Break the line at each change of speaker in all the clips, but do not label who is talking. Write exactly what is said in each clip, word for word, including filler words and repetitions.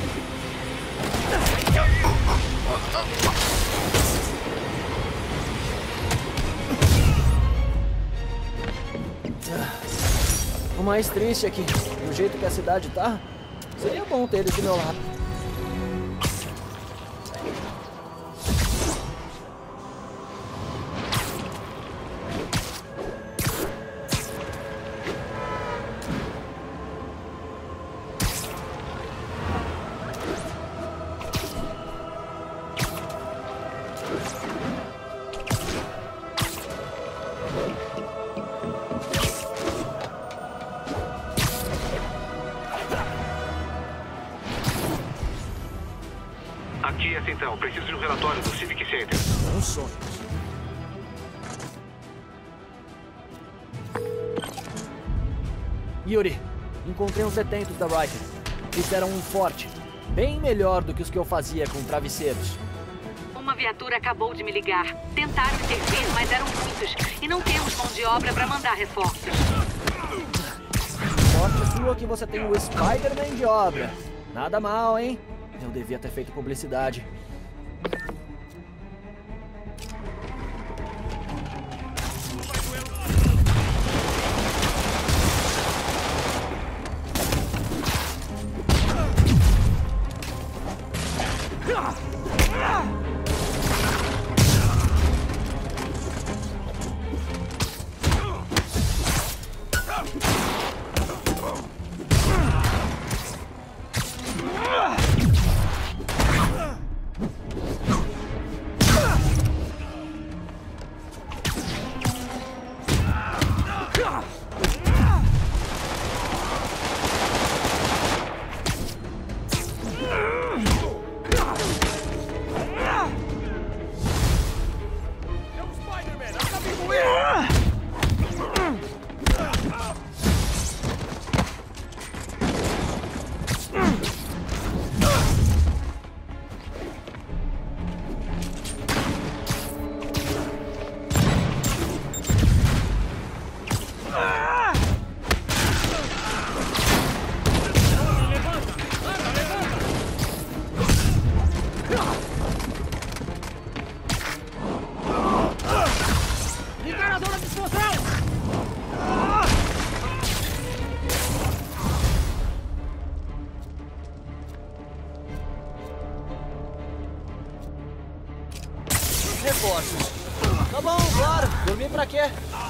O mais triste é que, do jeito que a cidade tá, seria bom ter eles do meu lado.
Aqui é a central. Preciso de um relatório do Civic Center.
Não sonho. Yuri, encontrei uns detentos da Riker. Fizeram um forte, bem melhor do que os que eu fazia com travesseiros.
Uma viatura acabou de me ligar. Tentaram intervir, mas eram muitos. E não temos mão de obra para mandar reforços.
Sorte sua que você tem o Spider-Man de obra. Nada mal, hein? Eu devia ter feito publicidade. Reforços. Tá bom, claro. Dormir pra quê?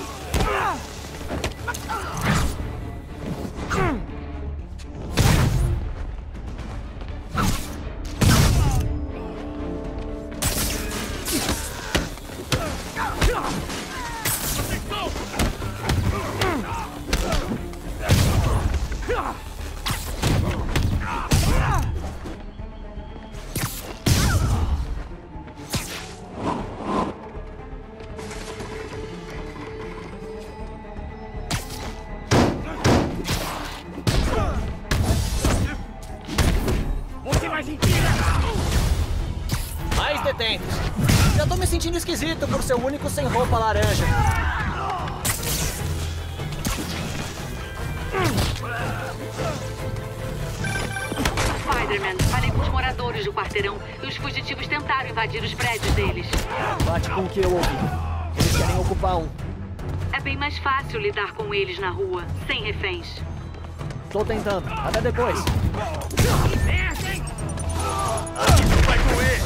Mais detentos. Já tô me sentindo esquisito por ser o único sem roupa laranja.
Spider-Man, falei com os moradores do quarteirão e os fugitivos tentaram invadir os prédios deles.
Bate com o que eu ouvi. Eles querem ocupar um.
É bem mais fácil lidar com eles na rua, sem reféns.
Tô tentando. Até depois.
Vai doer!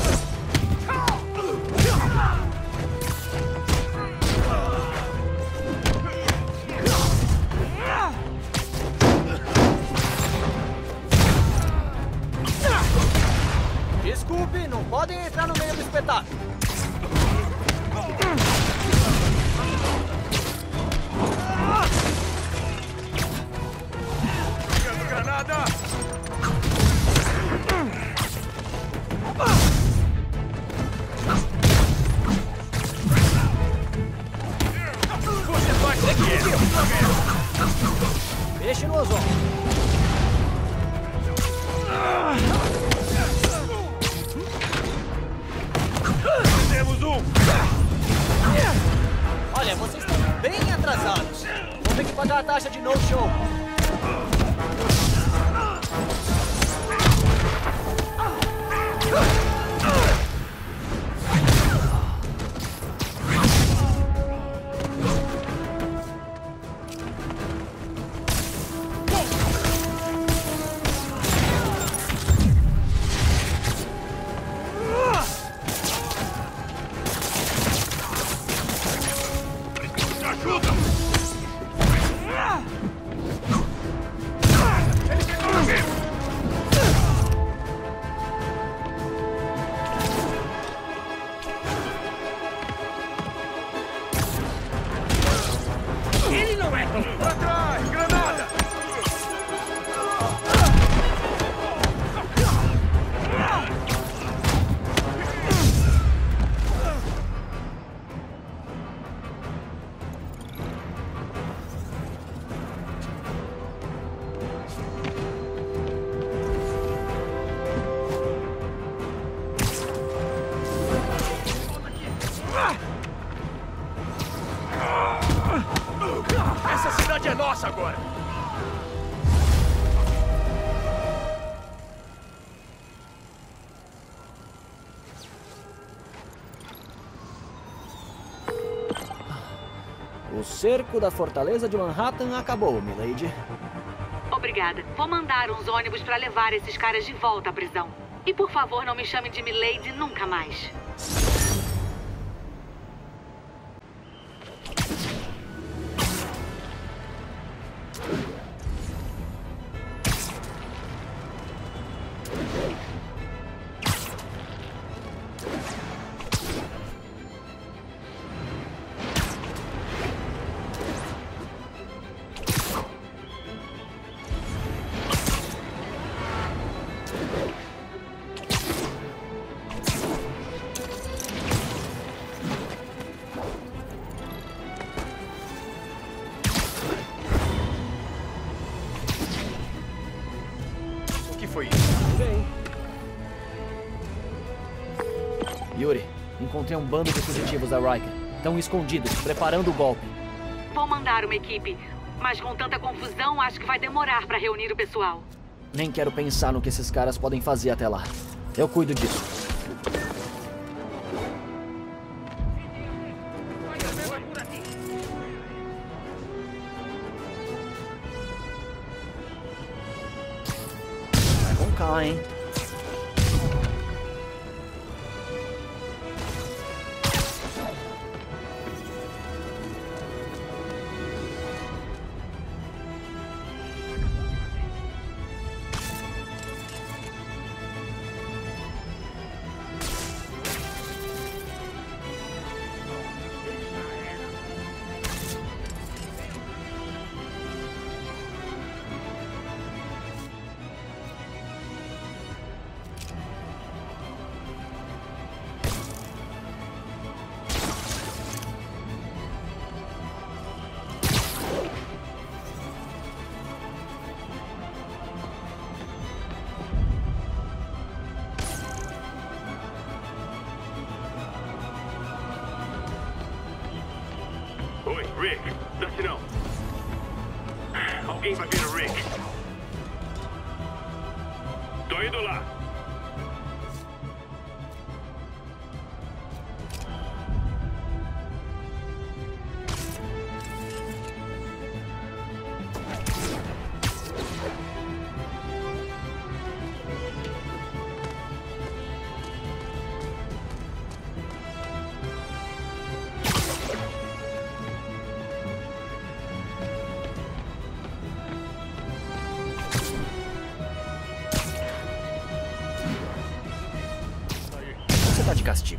Desculpe, não podem entrar no meio do espetáculo.
Jogando granada! Você vai conseguir!
Deixe no ozônio.
Temos um!
Olha, vocês estão bem atrasados. Vão ter que pagar a taxa de no-show. O cerco da fortaleza de Manhattan acabou, milady.
Obrigada. Vou mandar uns ônibus para levar esses caras de volta à prisão. E por favor, não me chame de milady nunca mais.
Yuri, encontrei um bando de fugitivos da Riker. Estão escondidos, preparando o golpe.
Vou mandar uma equipe, mas com tanta confusão, acho que vai demorar para reunir o pessoal.
Nem quero pensar no que esses caras podem fazer até lá. Eu cuido disso. Vai com calma, hein?
Oi, Rick. Desce não. Alguém vai ver o Rick. Tô indo lá.
Tá de castigo.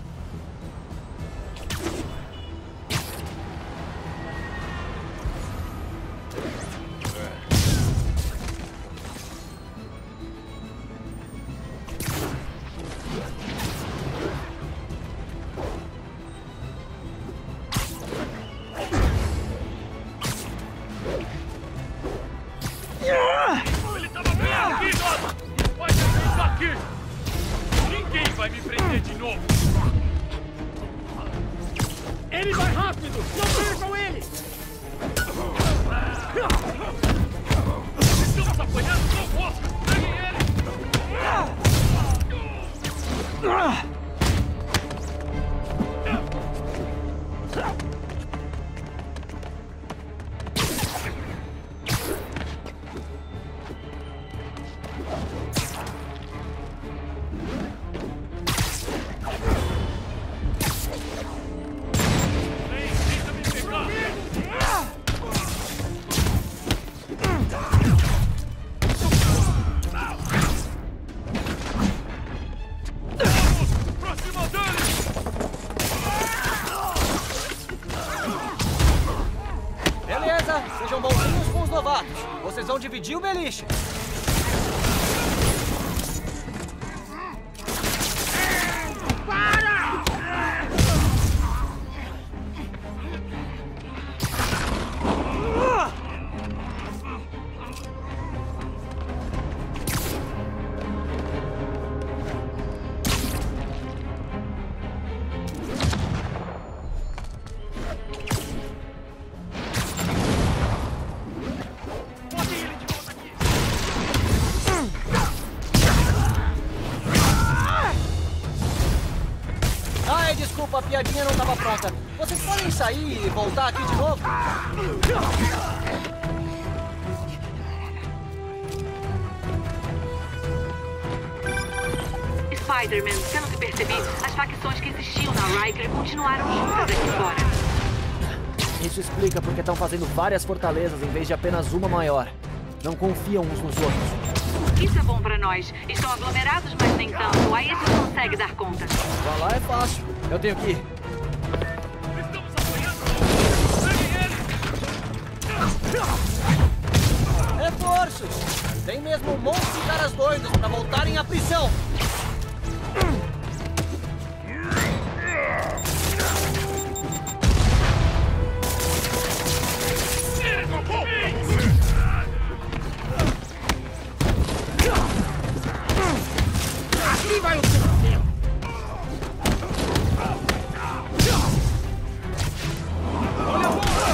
Ele tava bem aqui, Dodo! Vai ter isso aqui! Ninguém vai me prender de novo! Ele vai rápido! Não percam ele! Estamos apanhando convosco! Peguem ele!
Beleza, sejam bonzinhos com os novatos. Vocês vão dividir o beliche. desculpa, a piadinha não estava pronta. Vocês podem sair e voltar aqui de novo?
Spider-Man, pelo que percebi, as facções que existiam na Riker continuaram juntas aqui fora.
Isso explica porque estão fazendo várias fortalezas em vez de apenas uma maior. Não confiam uns nos outros.
Isso é bom pra nós. Estão aglomerados, mas nem tanto. Aí a gente consegue dar conta.
Pra lá é fácil. Eu tenho que ir.
Estamos apanhando! Peguem ele!
Reforços! Tem mesmo um monte de caras doidos pra voltarem à prisão.
Aqui vai o seu tempo! Olha a bola!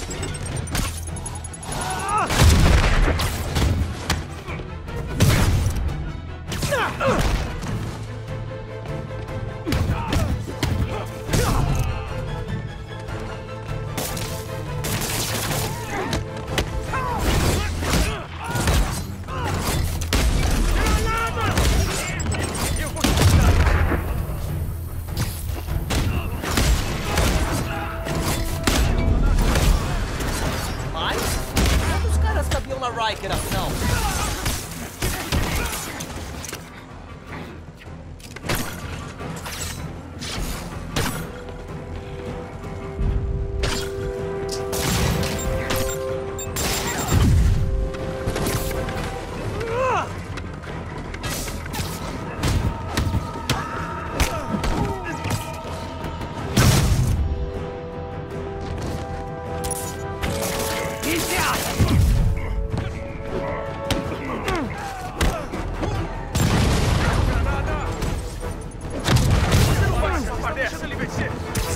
Mas, quantos caras cabiam na Riker, afinal?
Deixa ele vencer!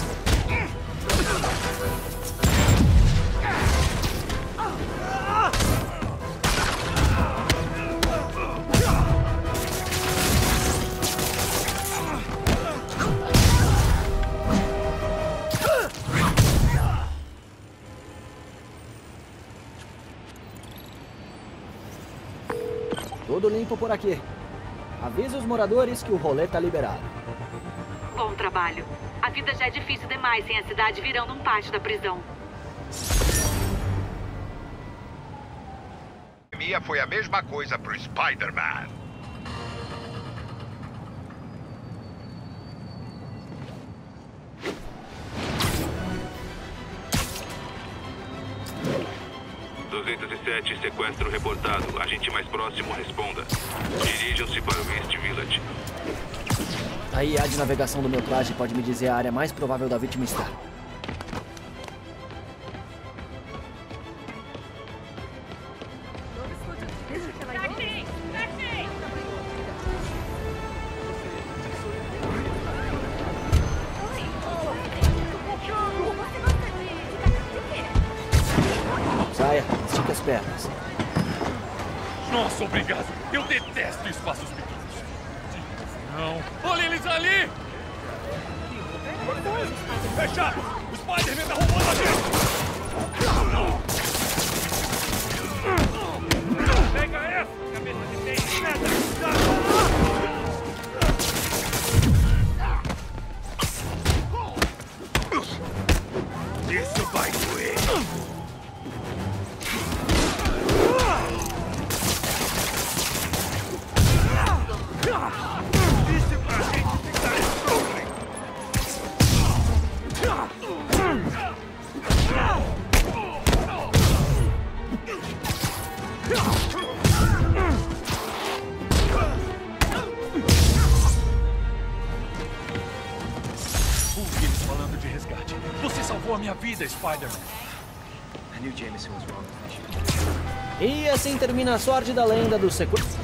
Tudo limpo por aqui. Avisa os moradores que o rolê tá liberado.
Bom trabalho. A vida já é difícil demais sem a cidade virando um pátio da prisão.
A pandemia foi a mesma coisa pro Spider-Man.
duzentos e sete, sequestro reportado. Agente mais próximo, responda. Dirijam-se para o East Village.
A I A de navegação do meu traje pode me dizer a área mais provável da vítima estar. Saia, estica as pernas.
Nossa, obrigado! Eu detesto espaços pequenos. Não. Olha eles ali! Fechado! O Spider-Man tá roubando a gente! Pega essa, cabeça de peixe! Isso vai doer! Ouvi eles falando de resgate. Você salvou a minha vida, Spider-Man.
I knew Jameson was wrong with me.
E assim termina a sorte da lenda do sequestro.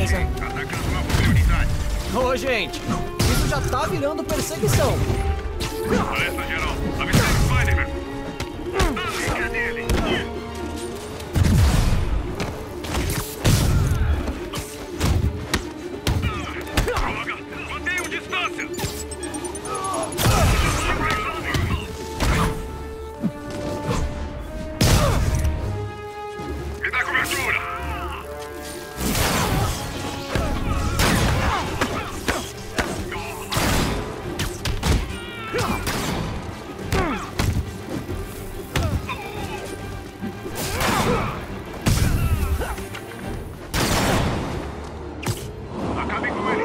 Beleza.
Atacando alvo prioridade.
Ô, gente, isso já tá virando perseguição.
Alerta geral. Avisar o Spider-Man. Liga nele. Droga! Mantenham distância! Me dá cobertura! Acabe com ele!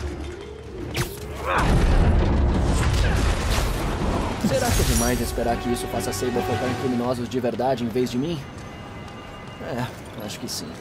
Será que é demais esperar que isso faça Sable focar em criminosos de verdade em vez de mim? É, acho que sim.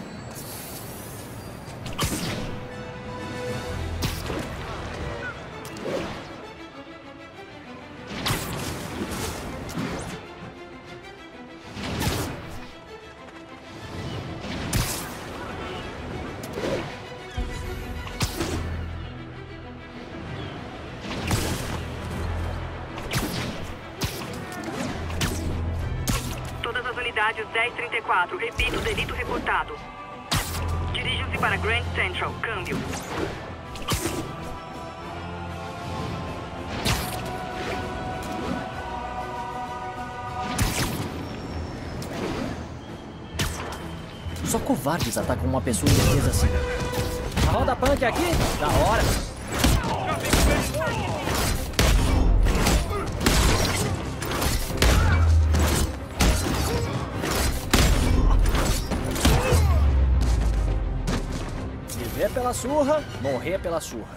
Todas as unidades dez trinta e quatro, repito, delito reportado. Dirijam-se para Grand Central, câmbio.
Só covardes atacam uma pessoa indefesa assim. A roda punk aqui? Da hora! Viver pela surra, morrer pela surra.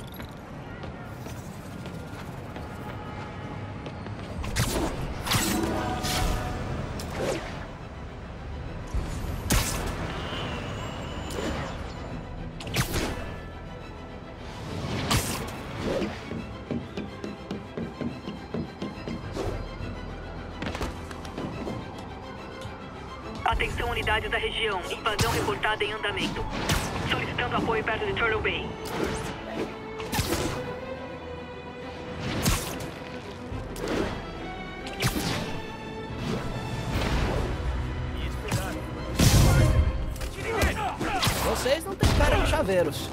Atenção, unidades da região. Invasão reportada em andamento. Solicitando apoio perto de Turtle Bay.
Vocês não têm cara de chaveiros.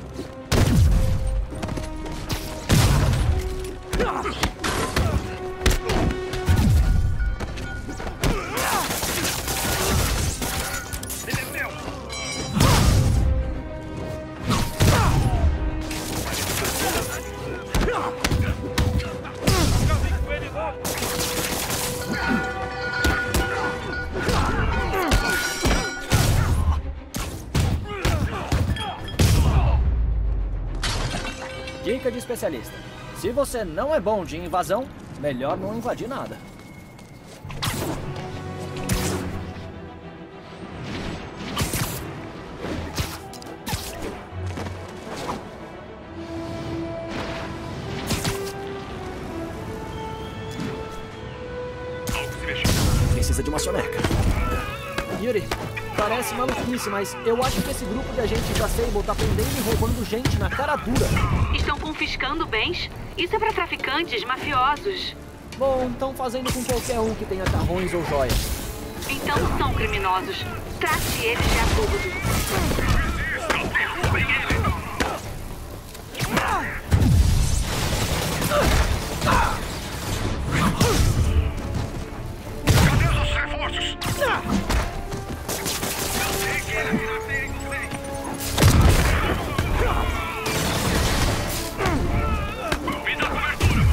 Dica de especialista. Se você não é bom de invasão, melhor não invadir nada. Precisa de uma soneca. Yuri, parece maluquice, mas eu acho que esse grupo de agentes da Sable tá prendendo e roubando gente na cara dura.
Estão confiscando bens? Isso é para traficantes, mafiosos.
Bom, estão fazendo com qualquer um que tenha carrões ou joias.
Então são criminosos. Trate eles de acordo.
Cadê os reforços? Me dá cobertura!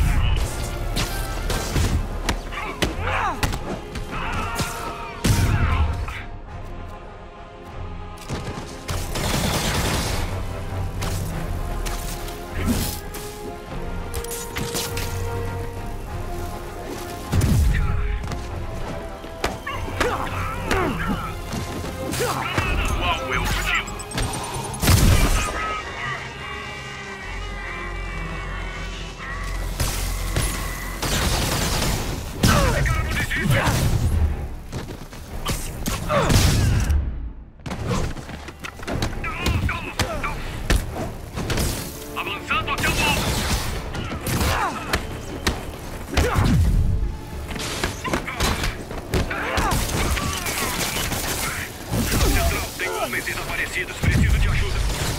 desconhecidos. Preciso de ajuda.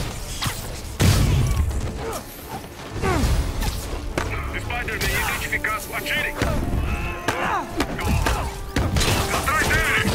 Spider-Man identificado. Atirem! Atrás dele!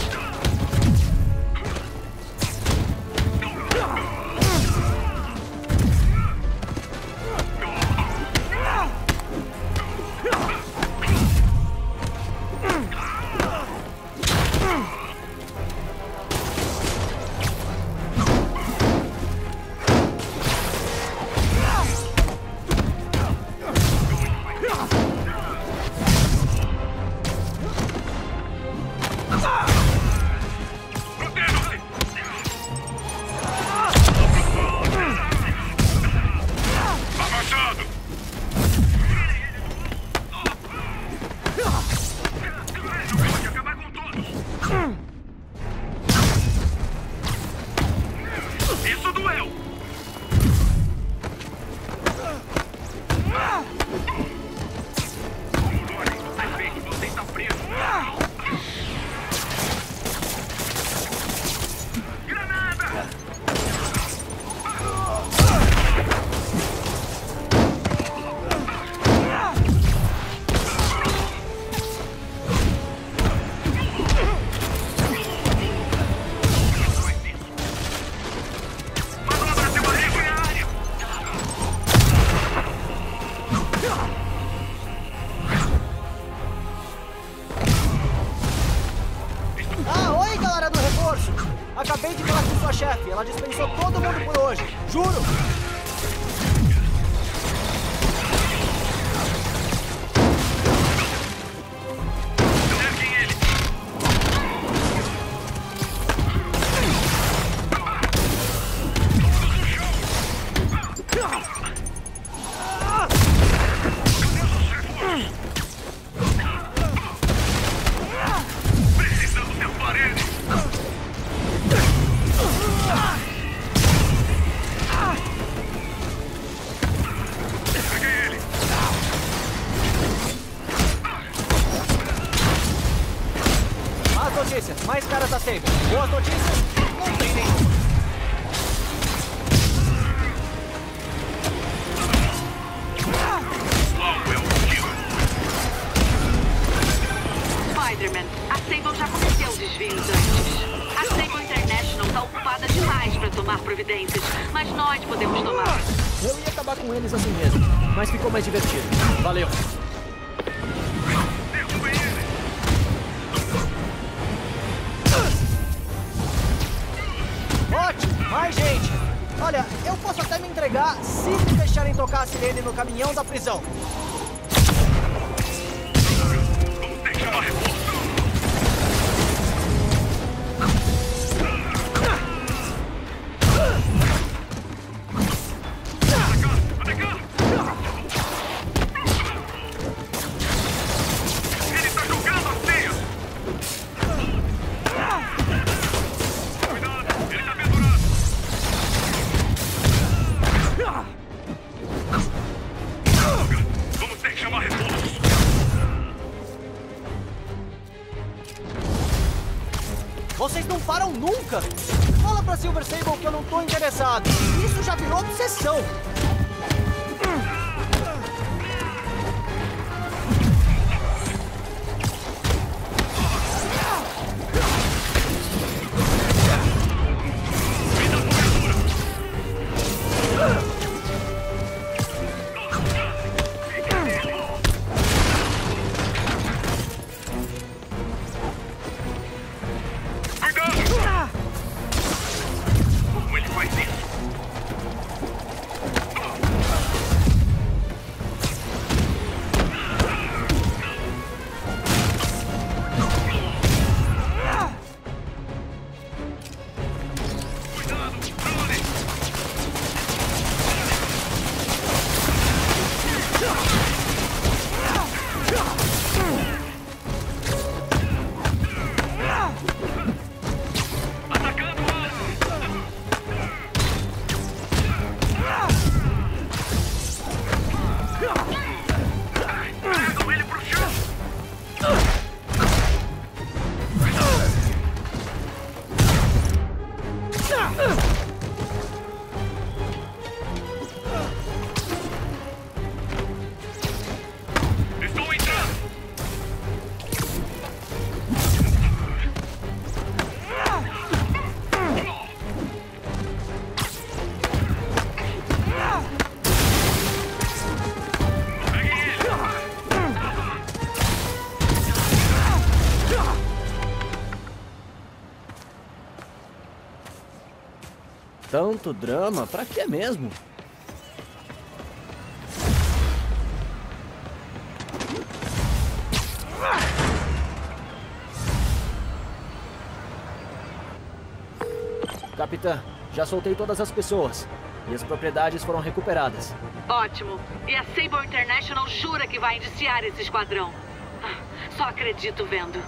Acabei de falar com sua chefe. Ela dispensou todo mundo por hoje. Juro! Notícias, mais caras da Saber. Boas notícias? Não tem nenhuma.
Spider-Man, a Sable já cometeu desvios antes. A Sable International está ocupada demais para tomar providências, mas nós podemos tomar.
Eu ia acabar com eles assim mesmo, mas ficou mais divertido. Valeu. Ótimo, mais gente. Olha, eu posso até me entregar se me deixarem tocar a sirene no caminhão da prisão. Vocês não param nunca! Fala pra Silver Sable que eu não tô interessado. Isso já virou obsessão. Ugh! Tanto drama, pra quê mesmo? Capitã, já soltei todas as pessoas. E as propriedades foram recuperadas.
Ótimo. E a Sable International jura que vai indiciar esse esquadrão. Ah, só acredito vendo.